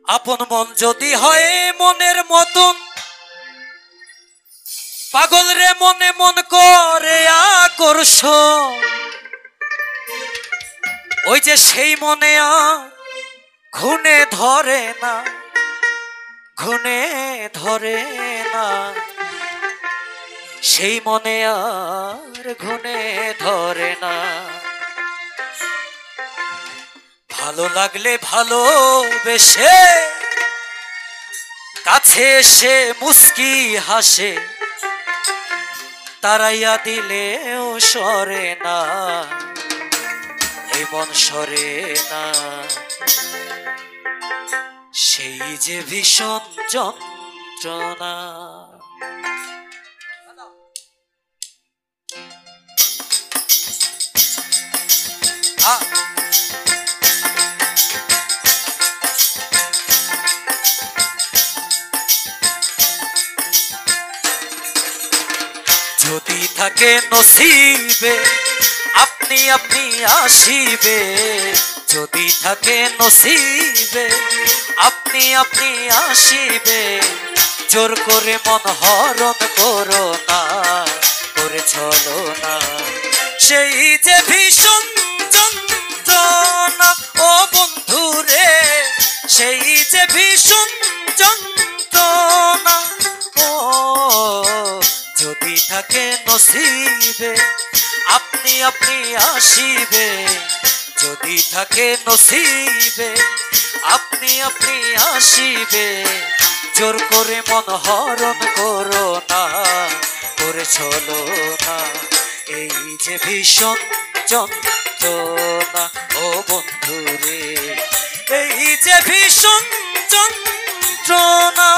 আপন মন যদি হয় মনের মতন, পাগল রে মনে মন করে আকর্ষণ, ওই যে সেই মনে আর ঘুণে ধরে না, ঘুণে ধরে না, সেই মনে আর ঘুণে ধরে না। ভালো লাগলে ভালোবেসে কাছে এসে মুস্কি হাসে, তারাইয়া দিলেও সরে না, এই মন সরে না। সেই যে ভীষণ যন্ত্রণা। যদি থাকে নসিবে আপনি আপনি আসিবে, যদি থাকে নসিবে আপনি আপনি আসিবে, জোর করে মন হরণ করো না, করে চলো না। সেই যে ভীষণ যন্ত্রণা ও বন্ধু রে, সেই যে ভীষণ যন্ত্রণা। ও যদি থাকে নসিবে আপনি আপনি আসিবে, যদি থাকে নসিবে আপনি আপনি আসিবে, জোর করে মন হরণ করো না, করে চলো না। এই যে ভীষণ যন্ত্রণা ও বন্ধু রে, এই যে ভীষণ যন্ত্রণা।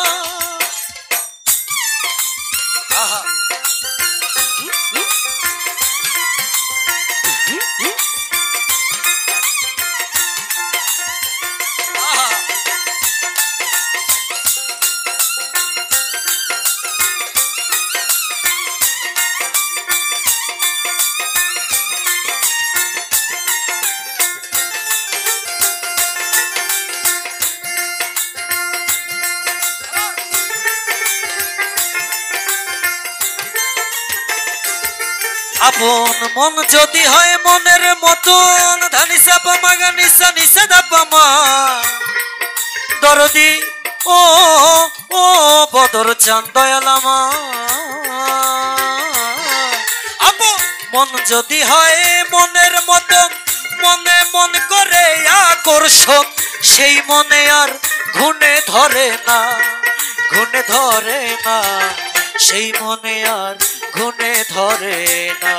আপন মন যদি হয় মনের মতন, ধানি চাপা মাগা নিশা নিশা দাপা মা দরদি ও ও বদর চান দয়ালামা। আপন মন যদি হয় মনের মতন, মনে মন করে আকর্ষণ, সেই মনে আর ঘুণে ধরে না, ঘুণে ধরে না, সেই মনে আর ঘুণে ধরে না।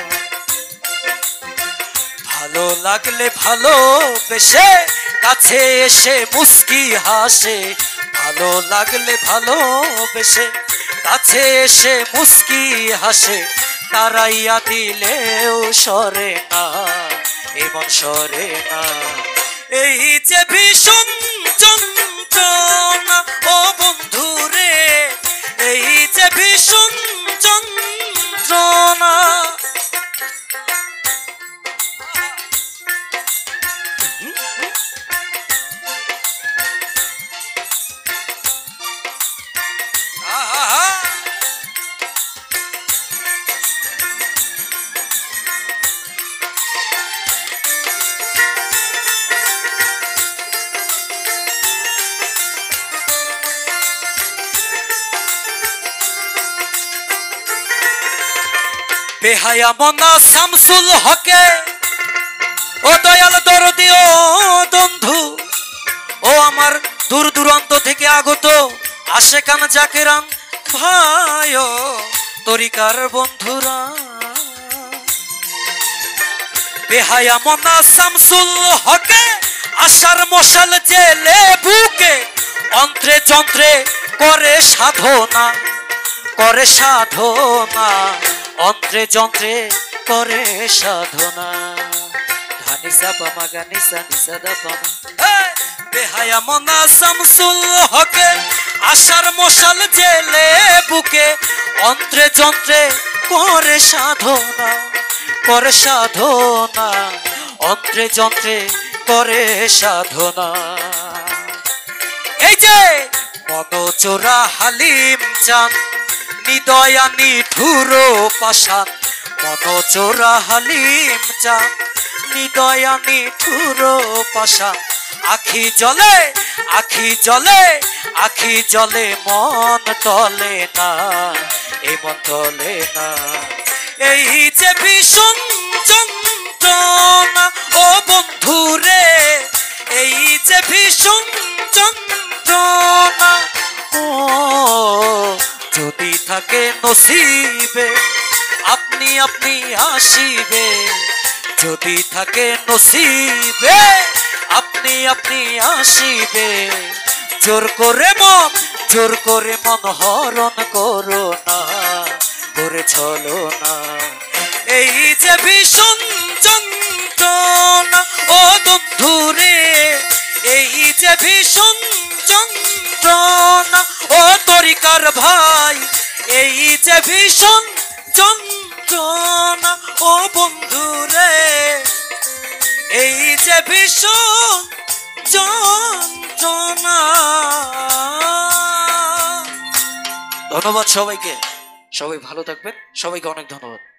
ভালো লাগলে ভালোবেসে কাছে এসে মুস্কি হাসে, ভালো লাগলে ভালোবেসে কাছে এসে মুস্কি হাসে, তারাইয়া দিলেও সরে না, এমন সরে না। এই যে ভীষণ যন্ত্রণা ও বন্ধু রে, এই যে ভীষণ যন্ত্রণা। বেহায়া মনা শামসুল হকে ও দয়াল দরদি ও বন্ধু, ও আমার দূর দূরান্ত থেকে আগত আশেকান জাকেরান ভাই ও তরিকার বন্ধুরা। বেহায়া মনা শামসুল হকে আশার মশাল জেলে বুকে, অন্ত্রে যন্ত্রে করে সাধনা, করে সাধনা, অন্ত্রে যন্ত্রে করে সাধনা। ধানি সাপা মাগা নিসা নিসা দাপা মা। বেহায়া মনা শামসুল হকে আশার মশাল জেলে বুকে, অন্ত্রে যন্ত্রে করে সাধনা, করে সাধনা, অন্ত্রে যন্ত্রে করে সাধনা। এই যে মনচোরা হালিম চান নিদয়ানি ঠুরো পাশান, মনচোরা হালিম চান নিদয়ানি ঠুরো পাশান। আখি জলে আখি জলে আখি জলে মন টলে না, এই মন টলে না। এই যে ভীষণ যন্ত্রণা ও বন্ধুরে, এই যে ভীষণ যন্ত্রণা ও যদি থাকে নসিবে আপনি আপনি আসিবে, যদি থাকে নসিবে আপনি আপনি আসিবে। জোর করে মন হরণ করো না, করে চলো না। এই যে ভীষণ যন্ত্রণা ও বন্ধুরে, এই যে ভীষণ যন্ত্রণা ও তরিকার ভাই, এই যে ভীষণ যন্ত্রণা ও বন্ধুরে, এই যে ভীষণ যন্ত্রণা। ধন্যবাদ সবাইকে, সবাই ভালো থাকবেন, সবাইকে অনেক ধন্যবাদ।